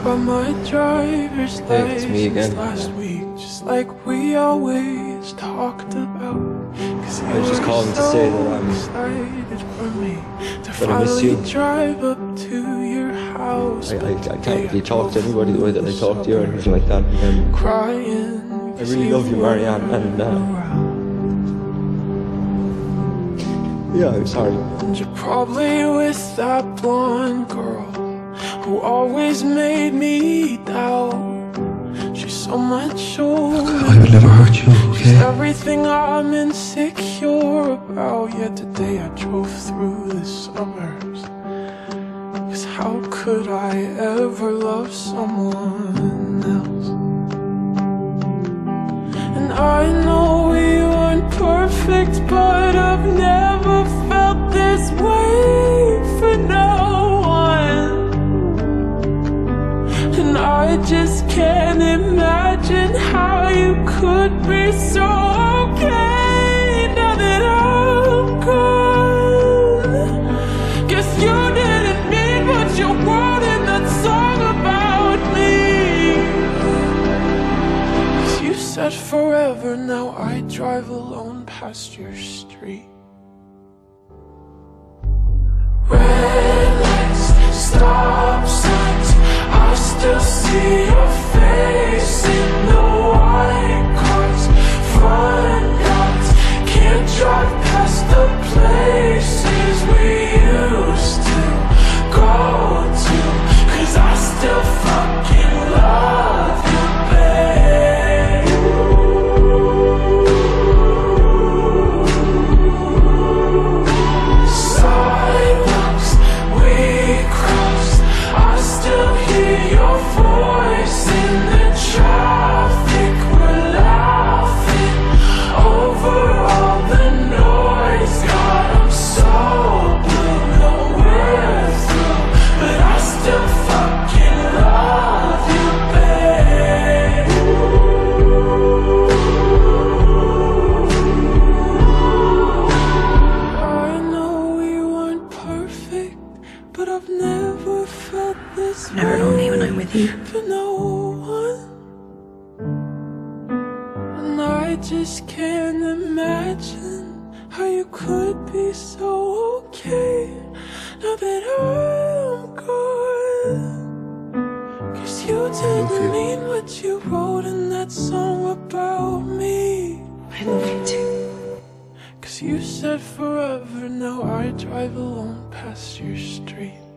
by my driver's license last week, just like we always talked about. Cause you I just called him to say that I'm excited for me to I miss you. finally drive up to your house. I can't really talk to anybody the way that I talk to you or anything like that. And Crying, I really love you, Marianne, and yeah, I'm sorry. and you're probably with that blonde girl who always made me doubt. She's so much older. I would never hurt you, She's okay? everything I'm insecure about. Yet today I drove through the suburbs. Cause how could I ever love someone else? And I know we weren't perfect, but I've never felt this way for no one. And I just can't imagine how you could be so okay now that I'm gone. Guess you didn't mean what you wrote in that song about me. 'Cause you said forever, now I drive alone past your street. Red lights, stop signs, I still see your face in the white cars, front yards. Can't drive past the places we used to go to, 'cause I still fucking love you, babe. Sidewalks we crossed, I still hear your voice in the traffic. We're laughing over all the noise. God, I'm so blue, no we're through, but I still fucking love you, babe. I know we weren't perfect, but I've never felt this I'm never lonely when I'm with you. for no one. And I just can't imagine how you could be so okay now that I'm gone. 'Cause you didn't mean what you wrote in that song about me. I love you too. 'Cause you said forever, now I drive alone past your street.